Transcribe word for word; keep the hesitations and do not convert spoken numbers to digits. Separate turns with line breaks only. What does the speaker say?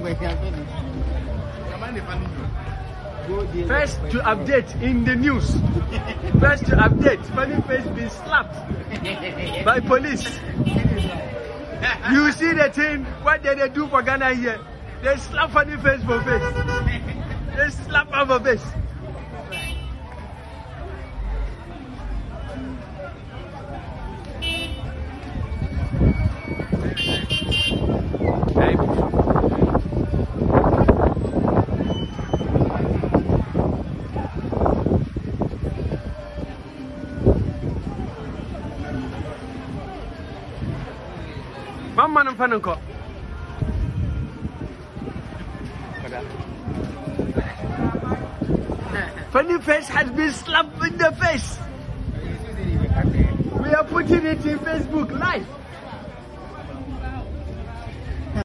First to update in the news. First to update, Funnyface been slapped by police. You see the thing, what did they do for Ghana here? They slap Funnyface for face. They slap her for face. Mama no fanunko. Funnyface has been slapped in the face. We are putting it in Facebook live.